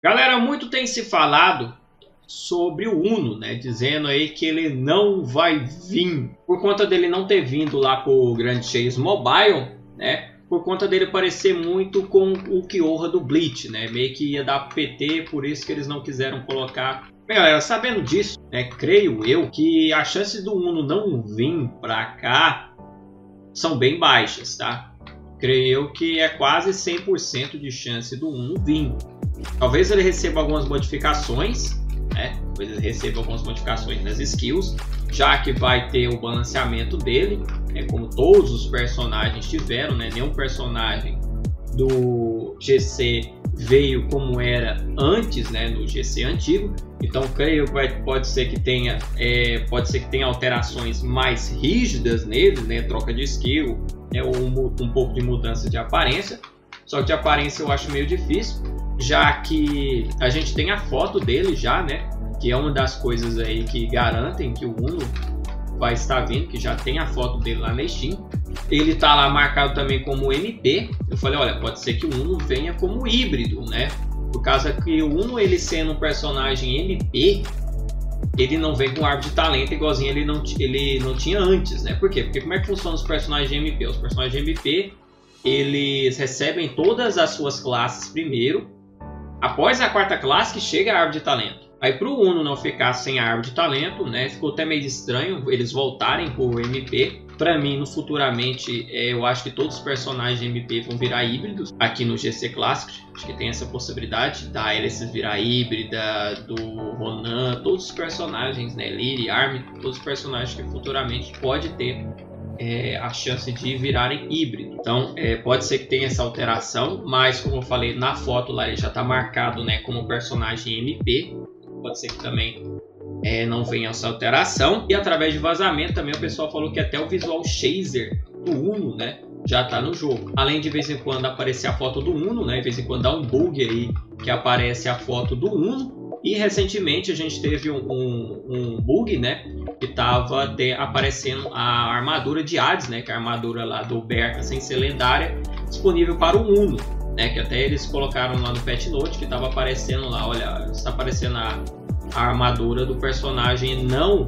Galera, muito tem se falado sobre o Uno, né? Dizendo aí que ele não vai vir. Por conta dele não ter vindo lá pro Grand Chase Mobile, né? Por conta dele parecer muito com o Kiora do Bleach, né? Meio que ia dar PT, por isso que eles não quiseram colocar. Bem, galera, sabendo disso, né? Creio eu que as chances do Uno não vir pra cá são bem baixas, tá? Creio eu que é quase 100% de chance do Uno vir. Talvez ele receba algumas modificações, né? Talvez ele receba algumas modificações nas skills, já que vai ter o balanceamento dele, né? Como todos os personagens tiveram, né? Nenhum personagem do GC veio como era antes, né? No GC antigo. Então creio que pode ser que tenha alterações mais rígidas nele, né? Troca de skill, né? Ou um pouco de mudança de aparência. Só que de aparência eu acho meio difícil, já que a gente tem a foto dele já, né? Que é uma das coisas aí que garantem que o Uno vai estar vindo, que já tem a foto dele lá na Steam. Ele tá lá marcado também como MP. Eu falei, olha, pode ser que o Uno venha como híbrido, né? Por causa que o Uno, ele sendo um personagem MP, ele não vem com árvore de talento igualzinho ele não tinha antes, né? Por quê? Porque como é que funciona os personagens de MP? Os personagens de MP, eles recebem todas as suas classes primeiro. Após a quarta classe que chega a árvore de talento. Aí para o Uno não ficar sem a árvore de talento, né? Ficou até meio estranho eles voltarem para o MP. Para mim, no futuramente, eu acho que todos os personagens de MP vão virar híbridos aqui no GC Classic. Acho que tem essa possibilidade da Alice virar híbrida, do Ronan, todos os personagens, né? Lyria, Armin, todos os personagens que futuramente pode ter a chance de virarem híbrido. Então pode ser que tenha essa alteração, mas como eu falei na foto lá, ele já está marcado, né, como personagem MP. Pode ser que também não venha essa alteração. E através de vazamento também o pessoal falou que até o visual chaser do Uno, né, já está no jogo. Além de vez em quando aparecer a foto do Uno, né, de vez em quando dá um bug aí que aparece a foto do Uno. E recentemente a gente teve um bug, né, que estava aparecendo a armadura de Hades, né, que é a armadura lá do Berka sem ser lendária, disponível para o Uno, né, que até eles colocaram lá no Patch Note, que estava aparecendo lá, olha, está aparecendo a armadura do personagem não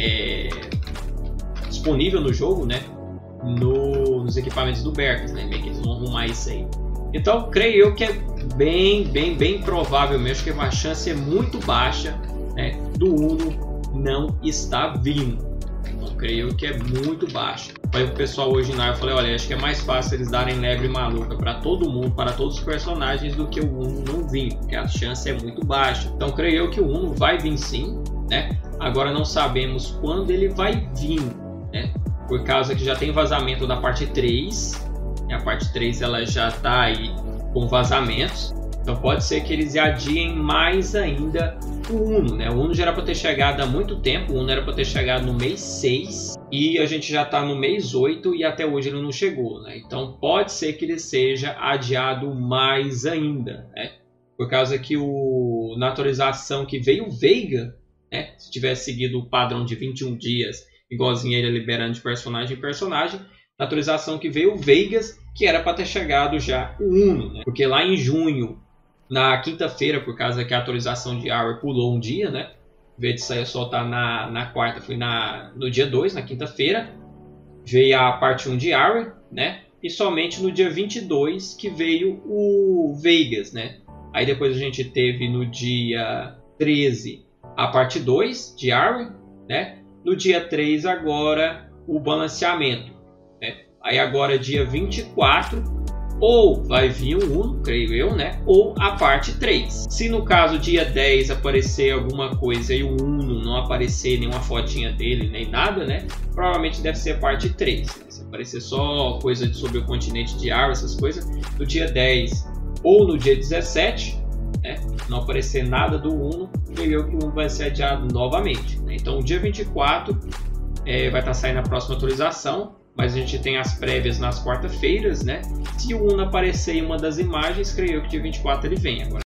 disponível no jogo, né, nos equipamentos do Berka, né, meio que eles vão arrumar isso aí. Então creio eu que é bem provável mesmo, que a chance é muito baixa, né, do Uno não está vindo. Então creio que é muito baixa. Falei pro pessoal hoje na, eu falei, olha, acho que é mais fácil eles darem lebre maluca para todo mundo, para todos os personagens, do que o Uno não vir, porque a chance é muito baixa. Então creio eu que o Uno vai vir sim, né? Agora não sabemos quando ele vai vir, né? Por causa que já tem vazamento da parte 3. A parte 3 ela já está aí com vazamentos. Então pode ser que eles adiem mais ainda o Uno, né? O Uno já era para ter chegado há muito tempo. O Uno era para ter chegado no mês 6 e a gente já está no mês 8 e até hoje ele não chegou, né? Então pode ser que ele seja adiado mais ainda, né? Por causa que na atualização que veio o Veiga, né? Se tivesse seguido o padrão de 21 dias, igualzinho ele liberando de personagem em personagem, na atualização que veio o Vegas, que era para ter chegado já o Uno, né? Porque lá em junho, na quinta-feira, por causa que a atualização de Hour pulou um dia, né? Em vez de sair soltar na quarta, foi no dia 2, na quinta-feira. Veio a parte 1 de Hour, né? E somente no dia 22 que veio o Vegas, né? Aí depois a gente teve no dia 13 a parte 2 de Hour, né? No dia 3 agora o balanceamento. Aí agora dia 24, ou vai vir o Uno, creio eu, né? Ou a parte 3. Se no caso dia 10 aparecer alguma coisa e o Uno não aparecer nenhuma fotinha dele, nem nada, né? Provavelmente deve ser a parte 3. Né? Se aparecer só coisa sobre o continente de Ar, essas coisas, no dia 10 ou no dia 17, né? Não aparecer nada do Uno, creio eu que o Uno vai ser adiado novamente. Né? Então o dia 24 vai estar saindo a próxima atualização. Mas a gente tem as prévias nas quarta-feiras, né? Se o Uno aparecer em uma das imagens, creio que dia 24 ele vem. Agora